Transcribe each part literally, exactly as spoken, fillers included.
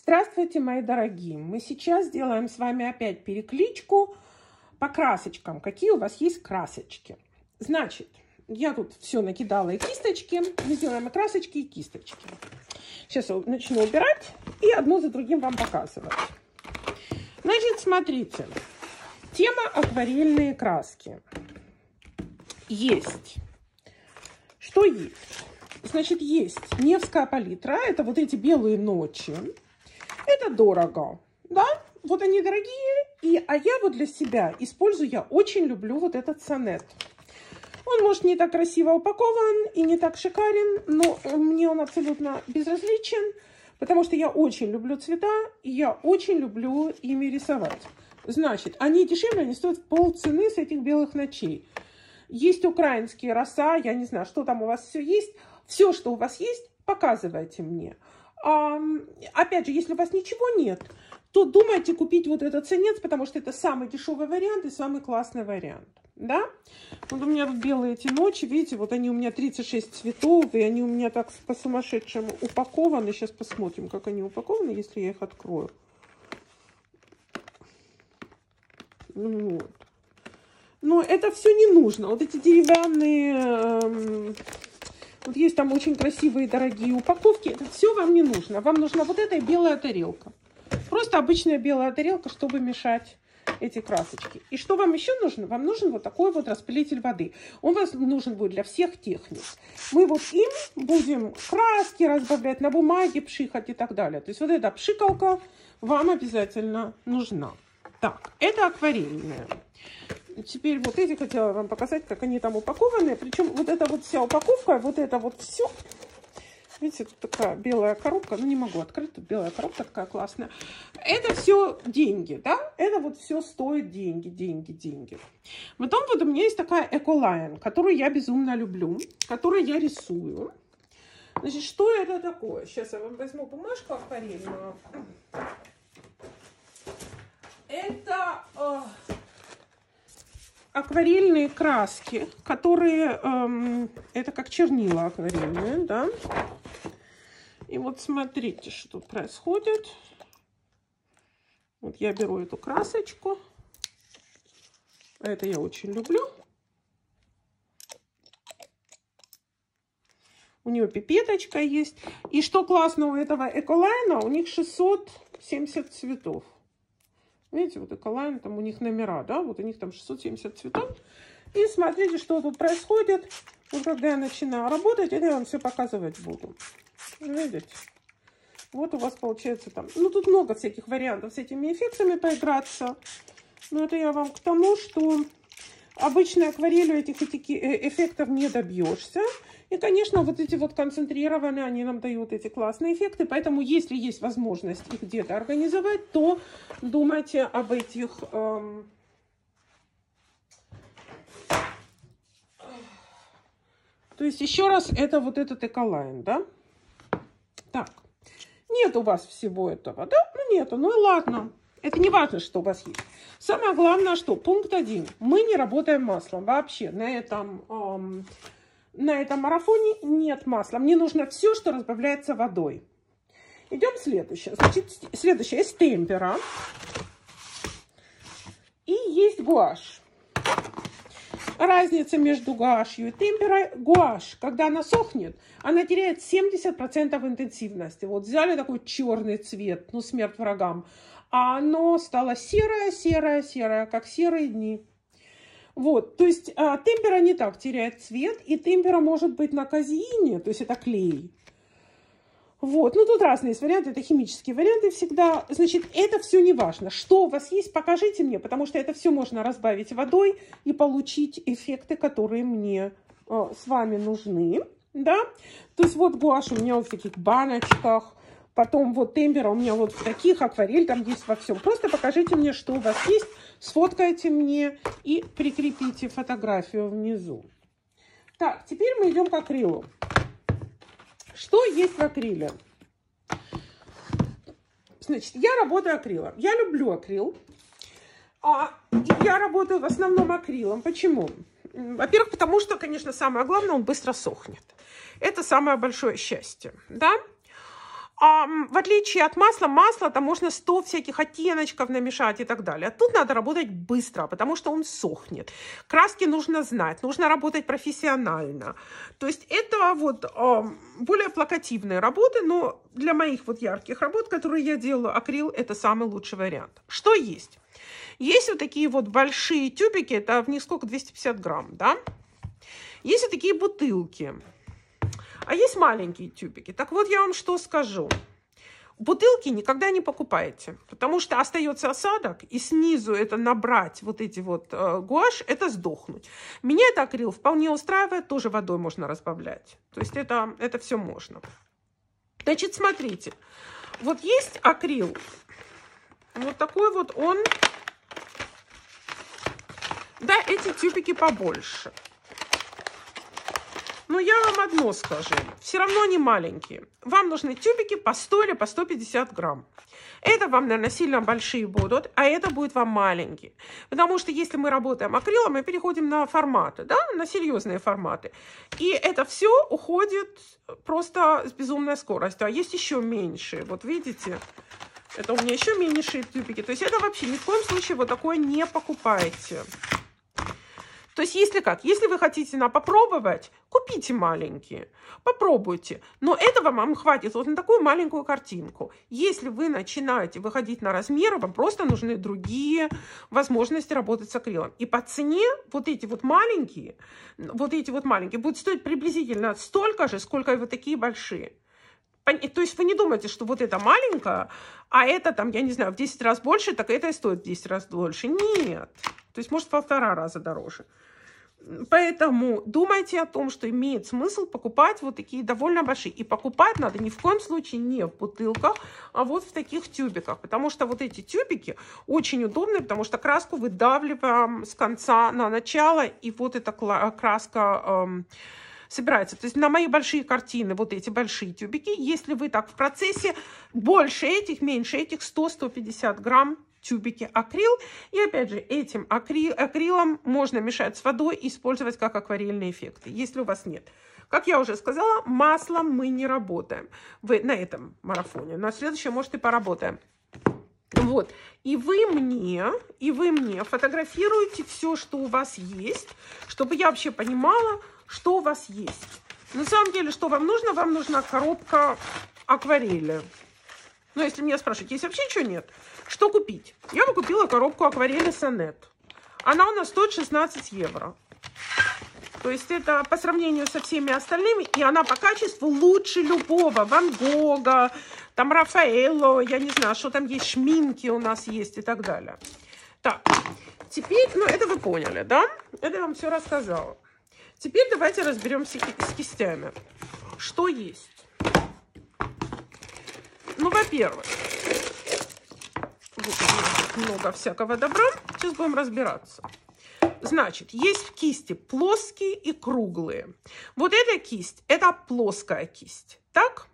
Здравствуйте, мои дорогие! Мы сейчас сделаем с вами опять перекличку по красочкам. Какие у вас есть красочки? Значит, я тут все накидала и кисточки. Мы сделаем и красочки, и кисточки. Сейчас я начну убирать и одно за другим вам показывать. Значит, смотрите. Тема акварельные краски. Есть. Что есть? Значит, есть Невская палитра. Это вот эти белые ночи. Это дорого, да? Вот они дорогие. И, а я вот для себя использую, я очень люблю вот этот сонет. Он, может, не так красиво упакован и не так шикарен, но мне он абсолютно безразличен, потому что я очень люблю цвета, и я очень люблю ими рисовать. Значит, они дешевле, они стоят в полцены с этих белых ночей. Есть украинские роса, я не знаю, что там у вас все есть. Все, что у вас есть, показывайте мне. А, опять же, если у вас ничего нет, то думайте купить вот этот сонет, потому что это самый дешевый вариант и самый классный вариант. Да? Вот у меня тут белые эти ночи, видите, вот они у меня тридцать шесть цветов, и они у меня так по-сумасшедшему упакованы. Сейчас посмотрим, как они упакованы, если я их открою. Вот. Но это все не нужно. Вот эти деревянные... Эм, вот есть там очень красивые дорогие упаковки. Это все вам не нужно. Вам нужна вот эта белая тарелка. Просто обычная белая тарелка, чтобы мешать эти красочки. И что вам еще нужно? Вам нужен вот такой вот распылитель воды. Он вас нужен будет для всех техник. Мы вот им будем краски разбавлять, на бумаге пшикать и так далее. То есть вот эта пшикалка вам обязательно нужна. Так, это акварельная. Теперь вот эти хотела вам показать, как они там упакованы. Причем вот эта вот вся упаковка, вот это вот все. Видите, тут такая белая коробка. Ну, не могу открыть, тут белая коробка такая классная. Это все деньги, да? Это вот все стоит деньги, деньги, деньги. Потом вот у меня есть такая Эколайн, которую я безумно люблю, которую я рисую. Значит, что это такое? Сейчас я вам возьму бумажку акварельную. Это... Э, акварельные краски, которые, эм, это как чернила акварельные, да. И вот смотрите, что происходит. Вот я беру эту красочку. Это я очень люблю. У нее пипеточка есть. И что классно у этого Эколайна, у них шестьсот семьдесят цветов. Видите, вот Эколайн, там у них номера, да, вот у них там шестьсот семьдесят цветов. И смотрите, что тут происходит. Вот когда я начинаю работать, это я вам все показывать буду. Видите? Вот у вас получается там, ну тут много всяких вариантов с этими эффектами поиграться. Но это я вам к тому, что обычной акварелью этих эффектов не добьешься. И, конечно, вот эти вот концентрированные, они нам дают эти классные эффекты. Поэтому, если есть возможность их где-то организовать, то думайте об этих... Эм... То есть, еще раз, это вот этот Эколайн, да? Так. Нет у вас всего этого, да? Ну, нету. Ну, и ладно. Это не важно, что у вас есть. Самое главное, что пункт один. Мы не работаем маслом вообще на этом... Эм... На этом марафоне нет масла. Мне нужно все, что разбавляется водой. Идем следующее. Значит, следующее есть темпера. И есть гуашь. Разница между гуашью и темперой. Гуашь, когда она сохнет, она теряет семьдесят процентов интенсивности. Вот взяли такой черный цвет, ну смерть врагам. А оно стало серое, серое, серое, как серые дни. Вот, то есть а, темпера не так теряет цвет, и темпера может быть на казеине, то есть это клей. Вот, ну тут разные есть варианты, это химические варианты всегда. Значит, это все не важно. Что у вас есть, покажите мне, потому что это все можно разбавить водой и получить эффекты, которые мне а, с вами нужны, да. То есть вот гуашь у меня вот в таких баночках. Потом вот темпера у меня вот в таких, акварель там есть во всем. Просто покажите мне, что у вас есть, сфоткайте мне и прикрепите фотографию внизу. Так, теперь мы идем к акрилу. Что есть в акриле? Значит, я работаю акрилом. Я люблю акрил. А я работаю в основном акрилом. Почему? Во-первых, потому что, конечно, самое главное, он быстро сохнет. Это самое большое счастье, да? А в отличие от масла, масло там можно сто всяких оттеночков намешать и так далее. А тут надо работать быстро, потому что он сохнет. Краски нужно знать, нужно работать профессионально. То есть это вот э, более плакативные работы, но для моих вот ярких работ, которые я делаю, акрил это самый лучший вариант. Что есть? Есть вот такие вот большие тюбики, это в них сколько, двести пятьдесят грамм, да? Есть вот такие бутылки. А есть маленькие тюбики. Так вот, я вам что скажу. Бутылки никогда не покупайте, потому что остается осадок, и снизу это набрать вот эти вот э, гуашь, это сдохнуть. Меня это акрил вполне устраивает, тоже водой можно разбавлять. То есть это, это все можно. Значит, смотрите. Вот есть акрил. Вот такой вот он. Да, эти тюбики побольше. Но я вам одно скажу, все равно они маленькие. Вам нужны тюбики по сто или по сто пятьдесят грамм. Это вам, наверное, сильно большие будут, а это будет вам маленькие. Потому что если мы работаем акрилом, мы переходим на форматы, да, на серьезные форматы. И это все уходит просто с безумной скоростью. А есть еще меньшие, вот видите, это у меня еще меньшие тюбики. То есть это вообще ни в коем случае вот такое не покупайте. То есть, если как, если вы хотите на попробовать, купите маленькие, попробуйте. Но этого вам хватит вот на такую маленькую картинку. Если вы начинаете выходить на размеры, вам просто нужны другие возможности работать с акрилом. И по цене вот эти вот маленькие, вот эти вот маленькие будут стоить приблизительно столько же, сколько и вот такие большие. То есть вы не думаете, что вот это маленькое, а это там, я не знаю, в десять раз больше, так это и стоит в десять раз больше. Нет. То есть, может, в полтора раза дороже. Поэтому думайте о том, что имеет смысл покупать вот такие довольно большие. И покупать надо ни в коем случае не в бутылках, а вот в таких тюбиках. Потому что вот эти тюбики очень удобны, потому что краску выдавливаем с конца на начало, и вот эта краска эм, собирается. То есть на мои большие картины вот эти большие тюбики, если вы так в процессе, больше этих, меньше этих, сто — сто пятьдесят грамм тюбики акрил. И опять же, этим акрил, акрилом можно мешать с водой и использовать как акварельные эффекты, если у вас нет. Как я уже сказала, маслом мы не работаем вы, на этом марафоне. На следующем, может, и поработаем. Вот. И вы мне, и вы мне фотографируете все, что у вас есть, чтобы я вообще понимала, что у вас есть. На самом деле, что вам нужно? Вам нужна коробка акварели. Но если меня спрашивают, если вообще ничего нет, что купить? Я бы купила коробку акварели Сонет. Она у нас стоит шестнадцать евро. То есть это по сравнению со всеми остальными, и она по качеству лучше любого. Ван Гога, там Рафаэлло, я не знаю, что там есть, Шминки у нас есть и так далее. Так, теперь, ну это вы поняли, да? Это я вам все рассказала. Теперь давайте разберемся с кистями. Что есть? Ну, во-первых, много всякого добра. Сейчас будем разбираться. Значит, есть кисти плоские и круглые. Вот эта кисть, это плоская кисть. Так?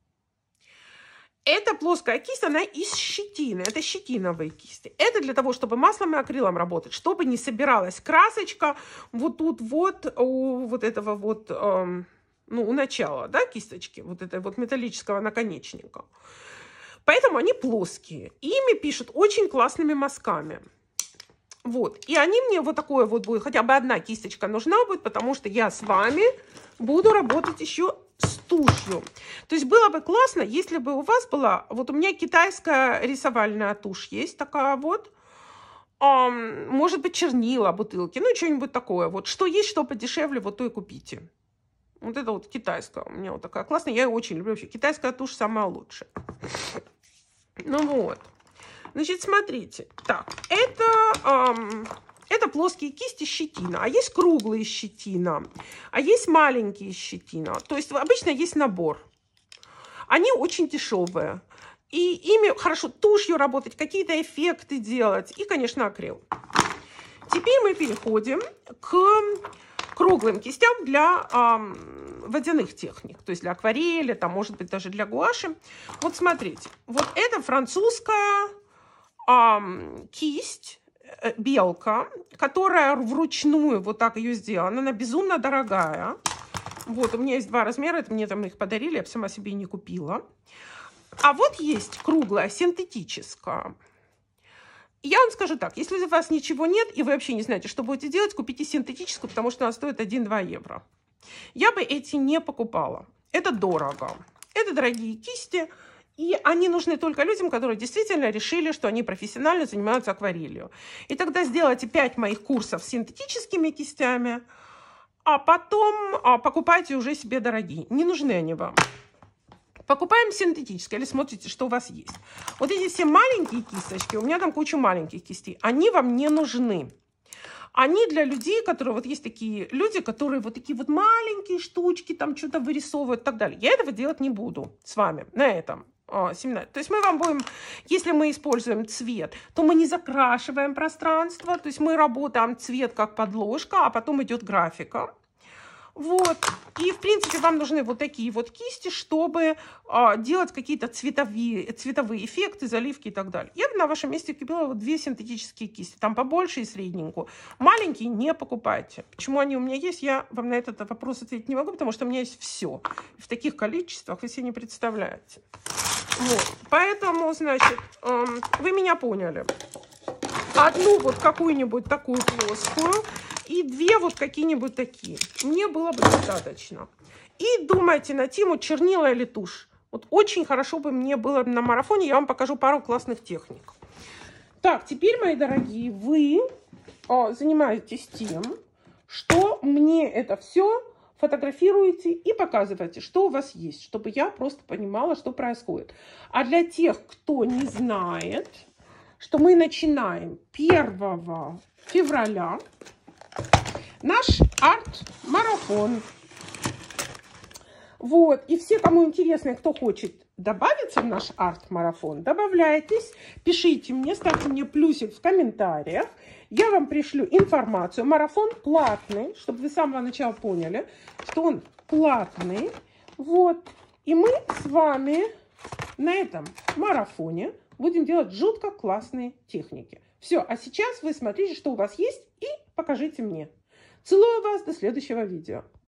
Эта плоская кисть, она из щетины. Это щетиновые кисти. Это для того, чтобы маслом и акрилом работать, чтобы не собиралась красочка вот тут вот у вот этого вот... Эм, ну, у начала, да, кисточки, вот этой вот металлического наконечника. Поэтому они плоские. Ими пишут очень классными мазками. Вот. И они мне вот такое вот будет, хотя бы одна кисточка нужна будет, потому что я с вами буду работать еще с тушью. То есть было бы классно, если бы у вас была, вот у меня китайская рисовальная тушь есть такая вот, эм, может быть, чернила, бутылки, ну, что-нибудь такое. Вот что есть, что подешевле, вот то и купите. Вот это вот китайская у меня вот такая классная. Я ее очень люблю. Вообще, китайская тушь самая лучшая. Ну вот. Значит, смотрите. Так, это, эм, это плоские кисти щетина. А есть круглые щетина. А есть маленькие щетина. То есть обычно есть набор. Они очень дешевые. И ими хорошо тушью работать, какие-то эффекты делать. И, конечно, акрил. Теперь мы переходим к... круглым кистям для э, водяных техник, то есть для акварели, там, может быть, даже для гуаши. Вот смотрите, вот это французская э, кисть, э, белка, которая вручную вот так ее сделана, она безумно дорогая. Вот, у меня есть два размера, это мне там их подарили, я бы сама себе и не купила. А вот есть круглая, синтетическая. Я вам скажу так, если у вас ничего нет, и вы вообще не знаете, что будете делать, купите синтетическую, потому что она стоит один-два евро. Я бы эти не покупала. Это дорого. Это дорогие кисти, и они нужны только людям, которые действительно решили, что они профессионально занимаются акварелью. И тогда сделайте пять моих курсов с синтетическими кистями, а потом а, покупайте уже себе дорогие. Не нужны они вам. Покупаем синтетические или смотрите, что у вас есть. Вот эти все маленькие кисточки, у меня там куча маленьких кистей, они вам не нужны. Они для людей, которые, вот есть такие люди, которые вот такие вот маленькие штучки, там что-то вырисовывают и так далее. Я этого делать не буду с вами на этом а, семинаре. То есть мы вам будем, если мы используем цвет, то мы не закрашиваем пространство, то есть мы работаем цвет как подложка, а потом идет графика. Вот. И, в принципе, вам нужны вот такие вот кисти, чтобы а, делать какие-то цветовые, цветовые эффекты, заливки и так далее. Я бы на вашем месте купила вот две синтетические кисти. Там побольше и средненькую. Маленькие не покупайте. Почему они у меня есть, я вам на этот вопрос ответить не могу, потому что у меня есть все. В таких количествах вы себе не представляете. Вот. Поэтому, значит, эм, вы меня поняли. Одну вот какую-нибудь такую плоскую и две вот какие-нибудь такие. Мне было бы достаточно. И думайте на тему чернила или тушь. Вот очень хорошо бы мне было на марафоне. Я вам покажу пару классных техник. Так, теперь, мои дорогие, вы о, занимаетесь тем, что мне это все фотографируете и показываете, что у вас есть, чтобы я просто понимала, что происходит. А для тех, кто не знает, что мы начинаем первого февраля наш арт-марафон. Вот. И все, кому интересно, кто хочет добавиться в наш арт-марафон, добавляйтесь, пишите мне, ставьте мне плюсик в комментариях. Я вам пришлю информацию. Марафон платный, чтобы вы с самого начала поняли, что он платный. Вот. И мы с вами на этом марафоне будем делать жутко классные техники. Все, а сейчас вы смотрите, что у вас есть, и покажите мне. Целую вас, до следующего видео.